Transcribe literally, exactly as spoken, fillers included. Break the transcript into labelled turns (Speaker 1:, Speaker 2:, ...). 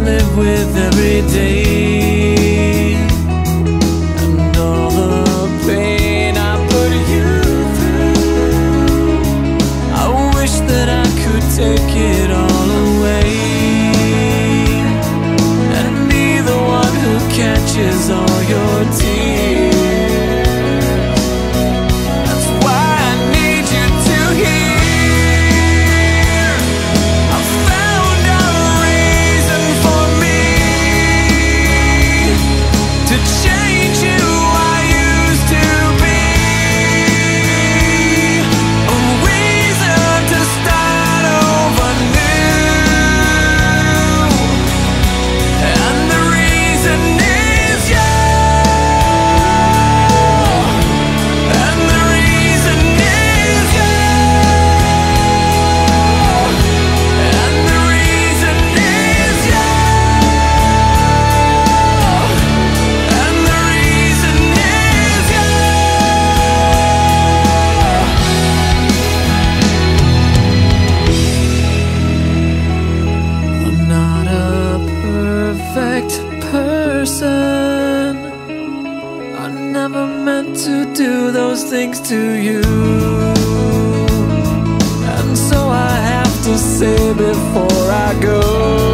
Speaker 1: live with every day, and all the pain I put you through. I wish that I could take it all away and be the one who catches all your tears. That's why I need you to hear. I found a reason for me to change who I used to be, a reason to start over new, and the reason is you, and the reason is you, and the reason is you, and the reason is you. I'm not a perfect person. I never meant to do those things to you, and so I have to say before I go,